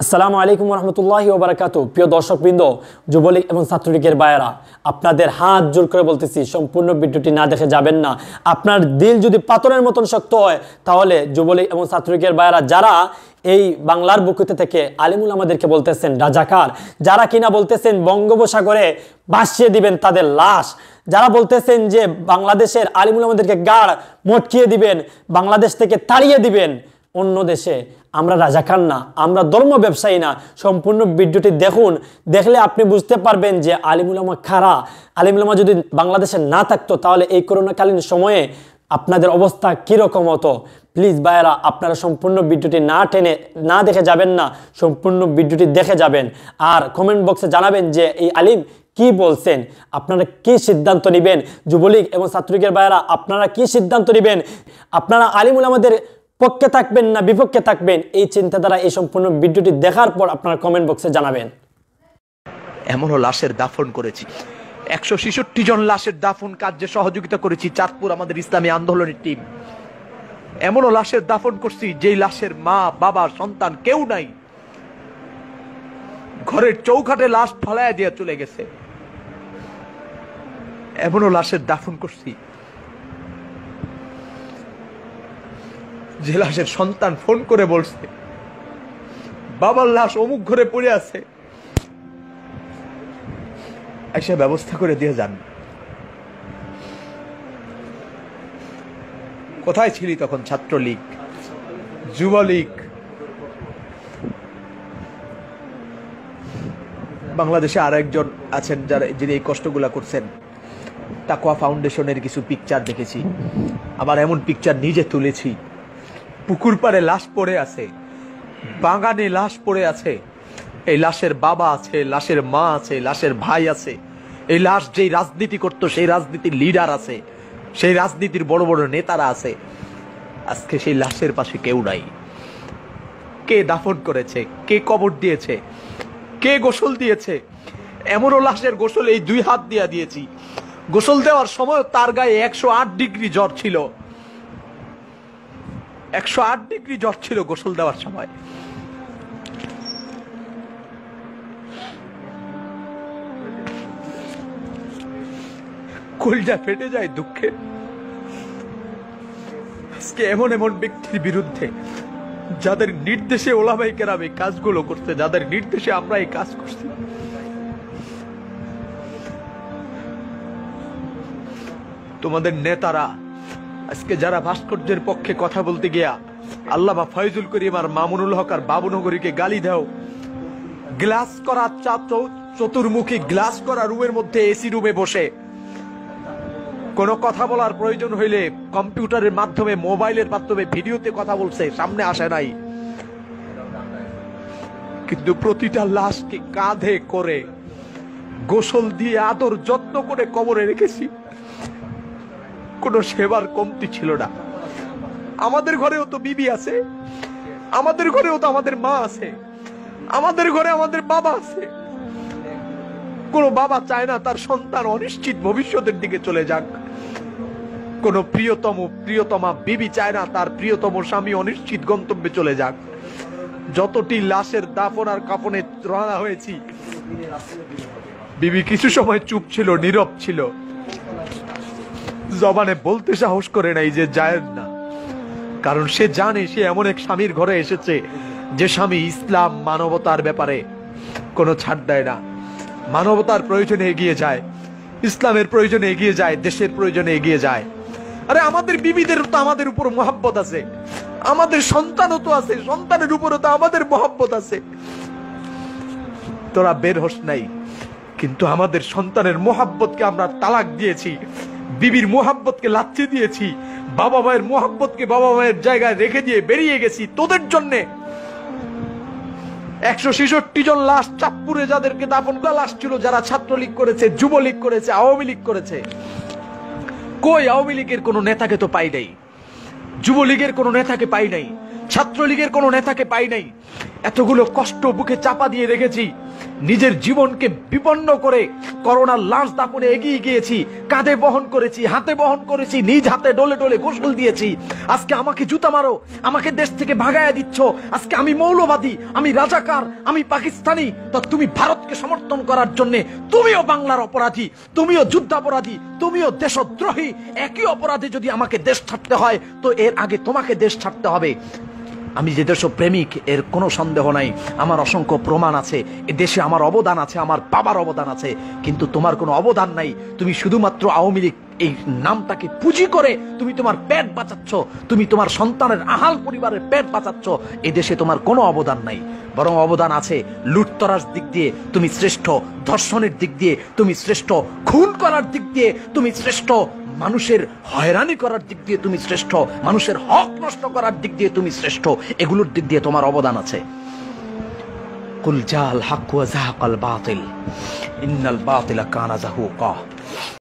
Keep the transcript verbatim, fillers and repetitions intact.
আসসালামু আলাইকুম রহমতুল্লাহি ওয়া বারাকাতুহু। প্রিয় দর্শকবৃন্দ, যুবলীগ এবং ছাত্রলীগের ভাইয়েরা, আপনাদের হাত জোর করে বলতেছি, সম্পূর্ণ ভিডিওটি না দেখে যাবেন না। আপনার দিল যদি পাথরের মতন শক্ত হয়, তাহলে যুবলীগ এবং ছাত্রলীগের ভাইয়েরা যারা এই বাংলার বুকুতে থেকে আলিমুল আমাদেরকে বলতেছেন রাজাকার, যারা কিনা বলতেছেন বঙ্গোপসাগরে ভাসিয়ে দিবেন তাদের লাশ, যারা বলতেছেন যে বাংলাদেশের আলিমুল আমাদেরকে গাড় মটকিয়ে দিবেন, বাংলাদেশ থেকে তাড়িয়ে দিবেন অন্য দেশে, আমরা রাজাকার না, আমরা ধর্ম ব্যবসায়ী না। সম্পূর্ণ ভিডিওটি দেখুন, দেখলে আপনি বুঝতে পারবেন যে আলিমুল আমা খারা। আলিমুল আমা যদি বাংলাদেশে না থাকতো তাহলে এই করোনাকালীন সময়ে আপনাদের অবস্থা কীরকম হতো। প্লিজ ভাইয়েরা, আপনারা সম্পূর্ণ ভিডিওটি না টেনে না দেখে যাবেন না, সম্পূর্ণ ভিডিওটি দেখে যাবেন। আর কমেন্ট বক্সে জানাবেন যে এই আলিম কি বলছেন, আপনারা কি সিদ্ধান্ত নেবেন। যুবলীগ এবং ছাত্রলীগের ভাইয়েরা, আপনারা কি সিদ্ধান্ত নেবেন, আপনারা আলিমুল আমাদের পক্ষে থাকবেন না বিপক্ষে থাকবেন, এই চিন্তাধারা এই সম্পূর্ণ ভিডিওটি দেখার পর আপনারা কমেন্ট বক্সে জানাবেন। এমনও লাশের দাফন করেছি, একশো ছেষট্টি জন লাশের দাফন কার্যে সহযোগিতা করেছি চাঁদপুর আমাদের ইসলামী আন্দোলনের টিম। এমনও লাশের দাফন করছি যেই লাশের মা বাবা সন্তান কেউ নাই, ঘরের চৌকাঠে লাশ ফলাইয়া দিয়ে চলে গেছে। এমনও লাশের দাফন করছি যে লাশের সন্তান ফোন করে বলছে বাবার লাশ অমুক ঘরে পড়ে আছে, এসে ব্যবস্থা করে দিয়ে যান। কোথায় ছিলি তখন ছাত্রলীগ, যুবলীগ? বাংলাদেশে আর একজন আছেন যারা যিনি এই কষ্টগুলা করছেন, তাকওয়া ফাউন্ডেশনের কিছু পিকচার দেখেছি, আবার এমন পিকচার নিজে তুলেছি। পুকুর পাড়ে লাশ পড়ে আছে, বাগানে লাশ পড়ে আছে, এই লাশের বাবা আছে, লাশের মা আছে, লাশের ভাই আছে। এই লাশ যেই রাজনীতি করতো সেই রাজনীতির লিডার আছে, সেই রাজনীতির বড় বড় নেতারা আছে। আজকে সেই লাশের পাশে কেউ নাই। কে দাফন করেছে, কে কবর দিয়েছে, কে গোসল দিয়েছে? এমনও লাশের গোসল এই দুই হাত দিয়া দিয়েছি। গোসল দেওয়ার সময় তার গায়ে একশো আট ডিগ্রি জ্বর ছিল, একশো আট ডিগ্রি জ্বর ছিল গোসল দেওয়ার সময়। কলিজা ফেটে যায় দুঃখে। আজকে এমন এমন ব্যক্তির বিরুদ্ধে যাদের নির্দেশে ওলামায়ে কেরাম এই কাজগুলো করছে, যাদের নির্দেশে আমরা এই কাজ করছি, তোমাদের নেতারা আজকে যারা ভাস্কর্যের পক্ষে কথা বলতে গিয়া আল্লামা ফয়জুল করিম আর মামুনুল হক আর বাবুনগরীকে গালি দাও, গ্লাস করা চতুর্মুখী গ্লাস করা রুমের মধ্যে এসি রুমে বসে কোনো কথা বলার প্রয়োজন হইলে কম্পিউটারের মাধ্যমে মোবাইলের মাধ্যমে ভিডিওতে কথা বলছে, সামনে আসে নাই। কিন্তু প্রতিটা লাশকে কাঁধে করে গোসল দিয়ে আদর যত্ন করে কবরে রেখেছি। কোন সেবার কমতি ছিল না। আমাদের ঘরেও তো বিবি আছে, আমাদের ঘরেও তো আমাদের মা আছে, আমাদের ঘরে আমাদের বাবা আছে। কোন বাবা চায় না তার সন্তান অনিশ্চিত ভবিষ্যতের দিকে চলে যাক। কোন প্রিয়তম প্রিয়তমা বিবি চায় না তার প্রিয়তম স্বামী অনিশ্চিত গন্তব্যে চলে যাক। যতটি লাশের দাফন আর কাফনে রওনা হয়েছি, বিবি কিছু সময় চুপ ছিল, নীরব ছিল, জবানে বলতে সাহস করে নাই যে যায় না। কারণ সে জানে সে এমন এক স্বামীর ঘরে এসেছে যে স্বামী ইসলাম মানবতার ব্যাপারে কোনো ছাড় দেয় না, মানবতার প্রয়োজনে এগিয়ে যায়, ইসলামের প্রয়োজনে এগিয়ে যায়, দেশের প্রয়োজনে এগিয়ে যায়। আরে আমাদের বিবিদের তো আমাদের উপর মহব্বত আছে, আমাদের সন্তানও তো আছে, সন্তানের উপরও তো আমাদের মহব্বত আছে। তোরা বের হোস নাই, কিন্তু আমাদের সন্তানের মহব্বতকে আমরা তালাক দিয়েছি, বিবির মোহাব্বতকে লাচ্ছি দিয়েছি, বাবা মায়ের মোহাব্বতকে বাবা মায়ের জায়গায় রেখে দিয়ে বেরিয়ে গেছি তোদের জন্যে। একশো ছেষট্টি জন লাশ চাঁদপুরে যাদেরকে দাফন করা লাশ ছিল, যারা ছাত্রলীগ করেছে, যুবলীগ করেছে, আওয়ামী লীগ করেছে। কই আওয়ামী লীগের কোন নেতাকে তো পাই নাই, যুবলীগের কোন নেতাকে পাই নাই, ছাত্রলীগের কোনো নেতাকে পাই নাই। এতগুলো কষ্ট বুকে চাপা দিয়ে রেখেছি, নিজের জীবনকে বিপন্ন করে করোনার লাশ দাপনে এগিয়ে গিয়েছি, কাঁধে বহন করেছি, হাতে বহন করেছি, নিজ হাতে ডলে ডলে গোসল দিয়েছি। আজকে আমাকে জুতা মারো, আমাকে দেশ থেকে ভাগায়া দিচ্ছ, আজকে আমি মৌলবাদী, আমি রাজাকার, আমি পাকিস্তানি, তো তুমি ভারতকে সমর্থন করার জন্য তুমিও বাংলার অপরাধী, তুমিও যুদ্ধাপরাধী, তুমিও দেশদ্রোহী। একই অপরাধে যদি আমাকে দেশ ছাড়তে হয়, তো এর আগে তোমাকে দেশ ছাড়তে হবে। আমি যে দেশপ্রেমিক এর কোনো সন্দেহ নাই, আমার অসংখ্য প্রমাণ আছে, এ দেশে আমার অবদান আছে, আমার বাবার অবদান আছে, কিন্তু তোমার কোনো অবদান নাই। তুমি শুধুমাত্র আওয়ামী লীগ এই নামটাকে পুঁজি করে তুমি তোমার পেট বাঁচাচ্ছ, তুমি তোমার সন্তানের আহাল পরিবারের পেট বাঁচাচ্ছ। এ দেশে তোমার কোনো অবদান নাই, বরং অবদান আছে লুটতরাজ দিক দিয়ে তুমি শ্রেষ্ঠ, ধর্ষণের দিক দিয়ে তুমি শ্রেষ্ঠ, খুন করার দিক দিয়ে তুমি শ্রেষ্ঠ, মানুষের হয়রানি করার দিক দিয়ে তুমি শ্রেষ্ঠ, মানুষের হক নষ্ট করার দিক দিয়ে তুমি শ্রেষ্ঠ। এগুলোর দিক দিয়ে তোমার অবদান আছে। কুল জাল হক ওয়া যাহাকাল বাতিল ইন্নাল বাতিলা কানা যাহুকা।